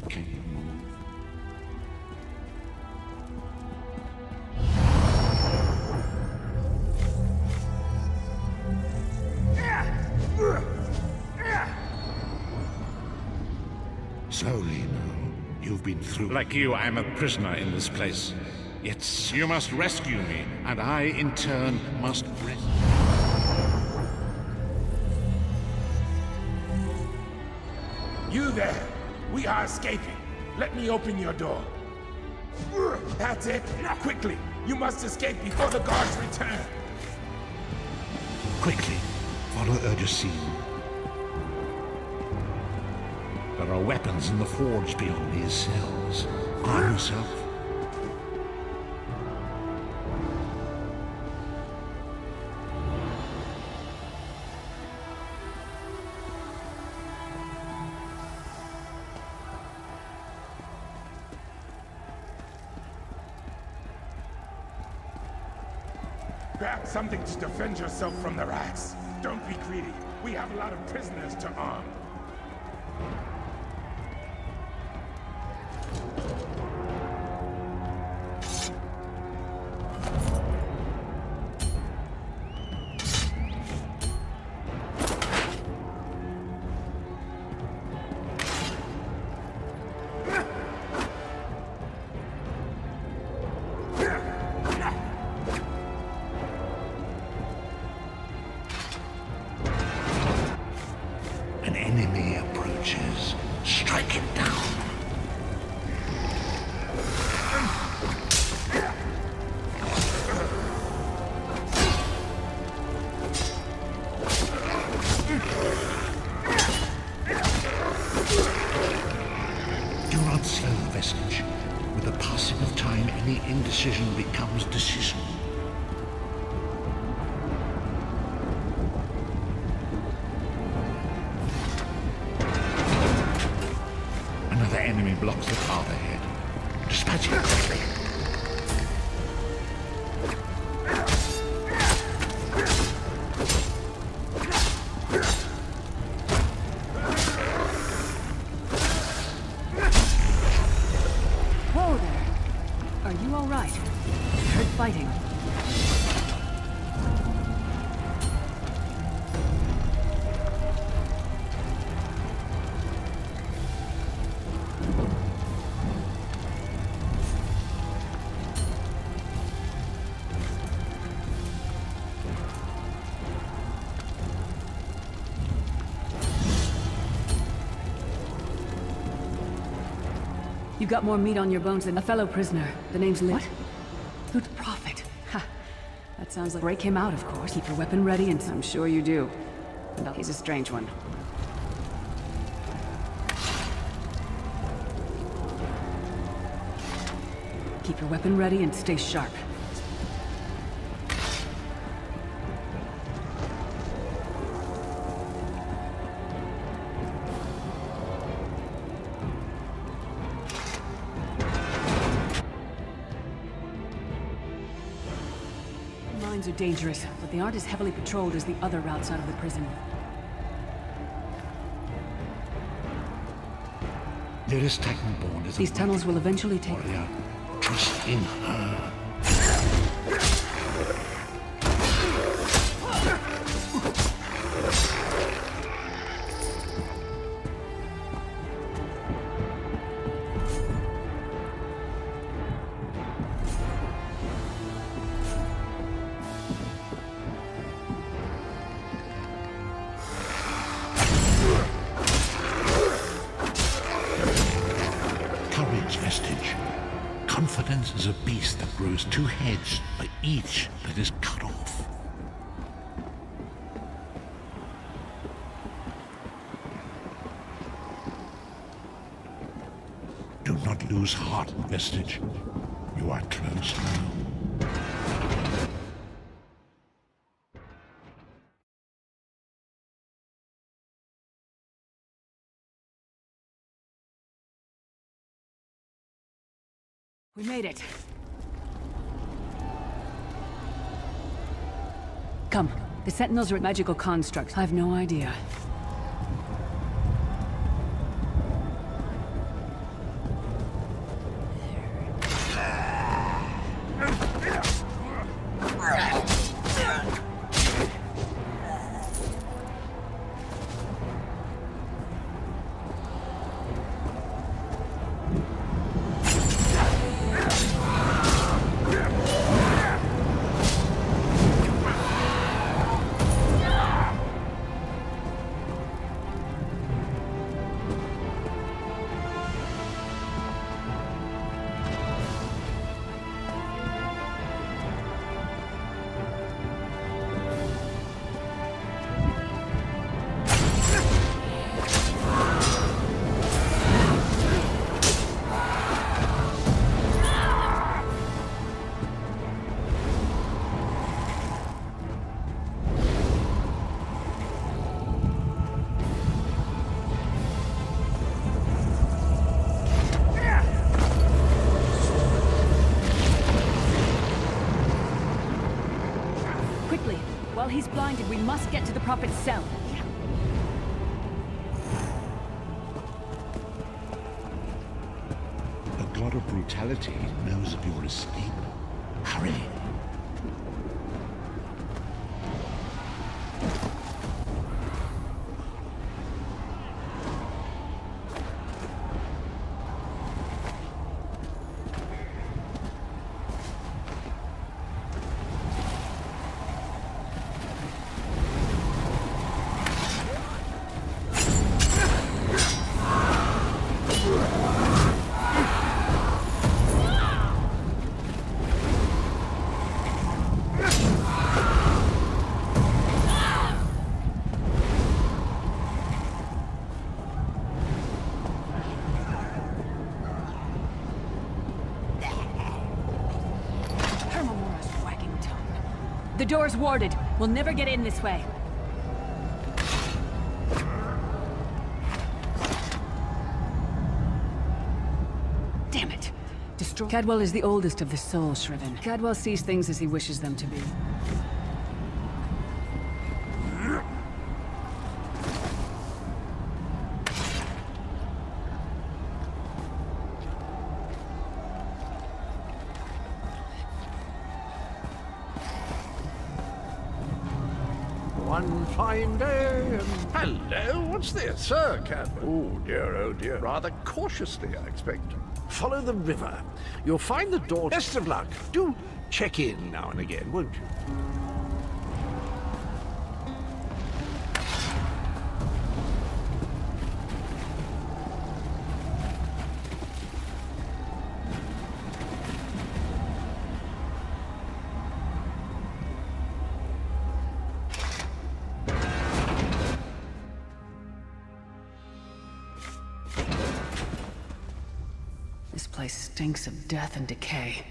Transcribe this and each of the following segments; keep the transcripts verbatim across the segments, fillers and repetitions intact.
Can you move? Slowly now. You've been through. Like you, I'm a prisoner in this place. Yet you must rescue me, and I, in turn, must rescue. You there! We are escaping. Let me open your door. That's it. Quickly! You must escape before the guards return. Quickly, follow Urducine. There are weapons in the forge beyond these cells. Arm yourself. Grab something to defend yourself from the rats. Don't be greedy. We have a lot of prisoners to arm. An enemy approaches. Strike him down. Do not slow, Vestige. With the passing of time, any indecision becomes decision. Another enemy blocks the path ahead. Dispatch it quickly. Whoa there! Are you all right? I heard fighting. You got more meat on your bones than a fellow prisoner. The name's Lin. What? Good prophet. Ha. That sounds like... Break him out, of course. Keep your weapon ready, and I'm sure you do. And he's a strange one. Keep your weapon ready and stay sharp. Mines are dangerous, but they aren't as heavily patrolled as the other routes out of the prison. Nearest Titanborn is a These tunnels will eventually take... warrior. Trust in her. Courage, Vestige. Confidence is a beast that grows two heads by each that is cut off. Do not lose heart, Vestige. You are close now. We made it. Come. The Sentinels are magical constructs. I have no idea. he's blinded, we must get to the Prophet's cell. The god of brutality knows of your escape. Hurry. The door's warded. We'll never get in this way. Damn it! Destroy- Cadwell is the oldest of the Soul Shriven. Cadwell sees things as he wishes them to be. One fine day and... Hello, what's this? Sir Cadwell. Oh dear, oh dear. Rather cautiously, I expect. Follow the river. You'll find the door. Best of luck. Do check in now and again, won't you? This place stinks of death and decay.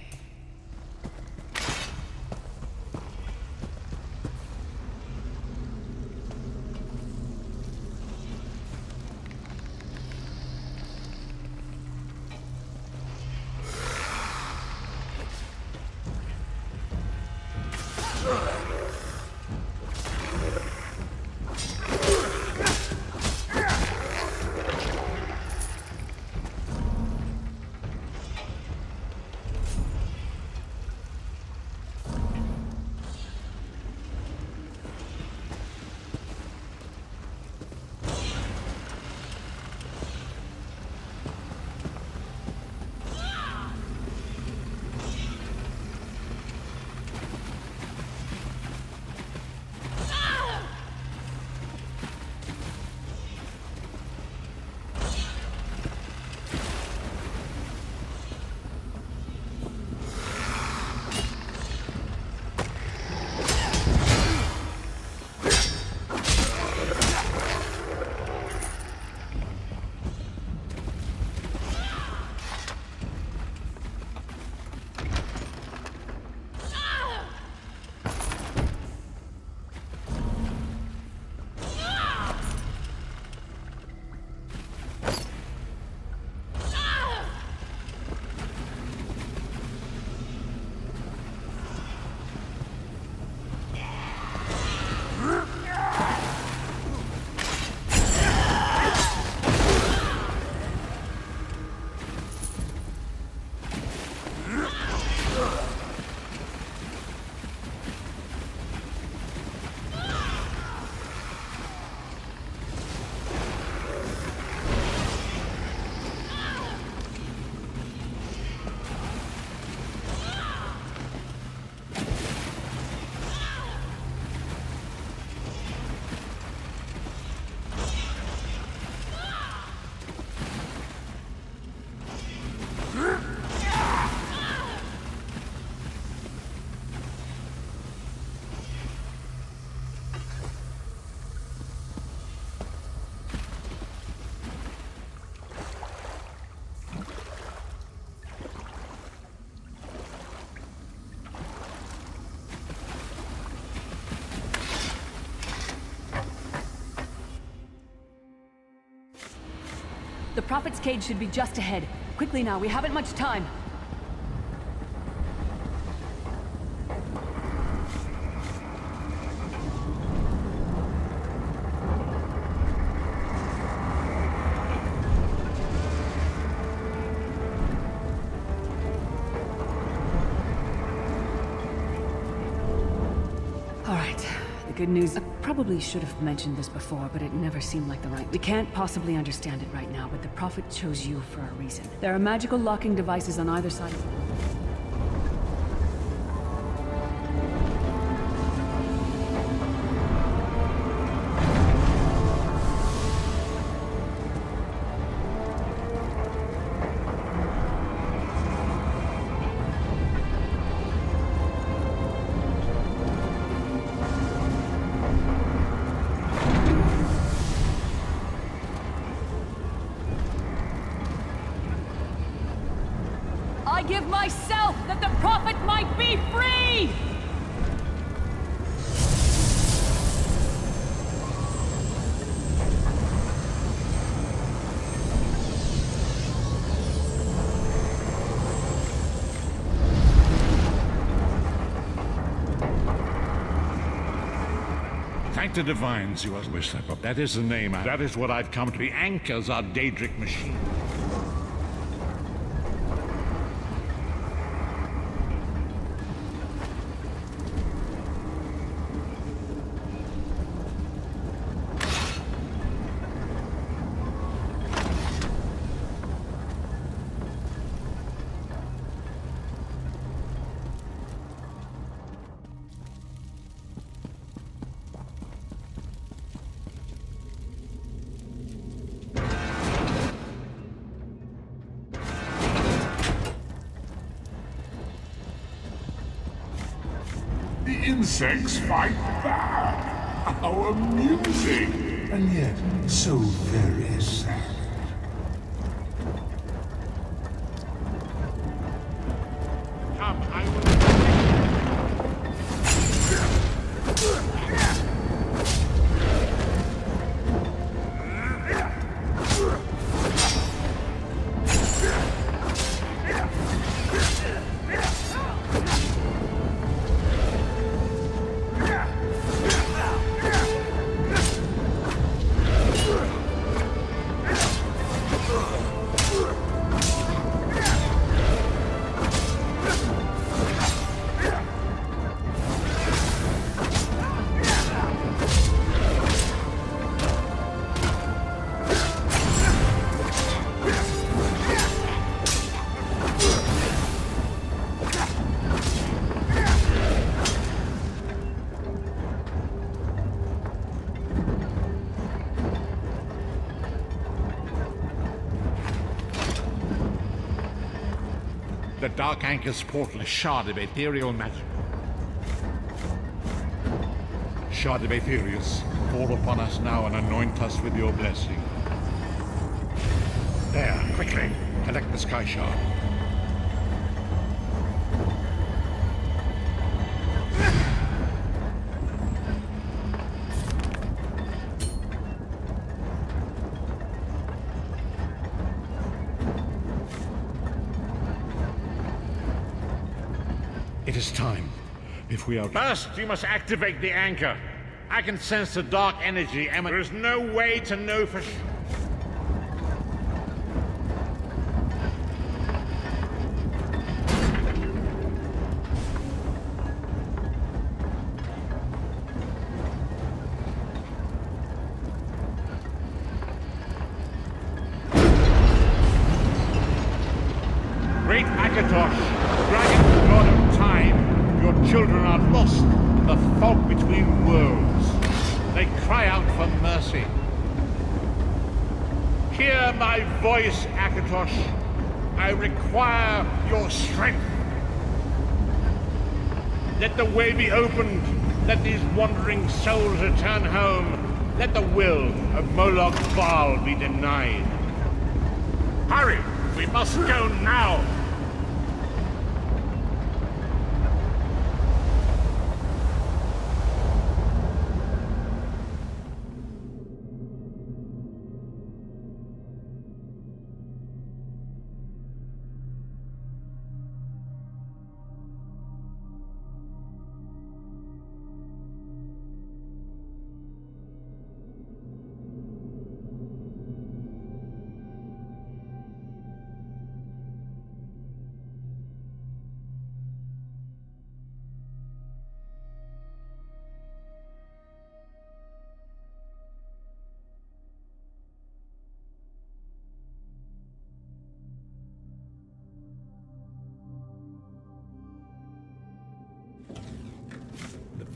The Prophet's cage should be just ahead. Quickly now, we haven't much time. good news. I probably should have mentioned this before, but it never seemed like the right... We can't possibly understand it right now, but the Prophet chose you for a reason. There are magical locking devices on either side of the... I give myself that the Prophet might be free! Thank the divines you are wish that, but that is the name. That is what I've come to. The anchors are Daedric machine. The insects fight back. How amusing, and yet so very sad. Come, I will... The Dark Anchor's portal is shard of ethereal magic. Shard of Aetherius, fall upon us now and anoint us with your blessing. There, quickly, collect the Sky Shard. It is time. If we are... First, you must activate the anchor. I can sense the dark energy, Emma. There is no way to know for sure. Great Akatosh, dragon god of time, your children are lost in the fog between worlds. They cry out for mercy. Hear my voice, Akatosh. I require your strength. Let the way be opened. Let these wandering souls return home. Let the will of Moloch Baal be denied. Hurry! We must go now!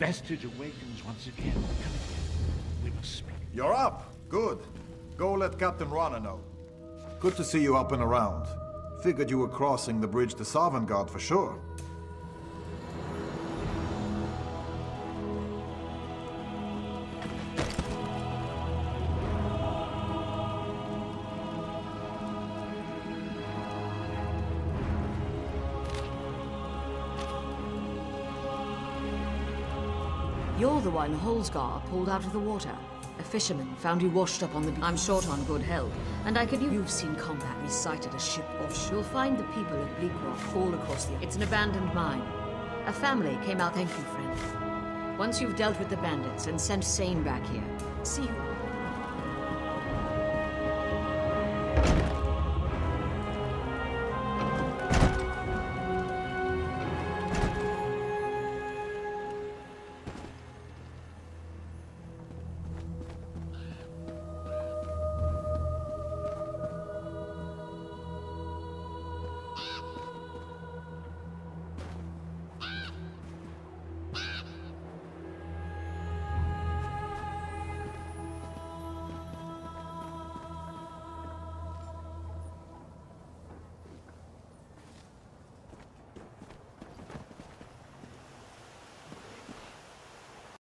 vestige awakens once again. We must speak. You're up. Good. Go let Captain Rana know. Good to see you up and around. Figured you were crossing the bridge to Sovngarde for sure. You're the one Holsgar pulled out of the water. A fisherman found you washed up on the beach. I'm short on good help, and I could use... You've seen combat. We sighted a ship offshore. You'll find the people of Bleakrock all across the... It's an abandoned mine. A family came out... Thank you, friend. Once you've dealt with the bandits and sent Sane back here, see you...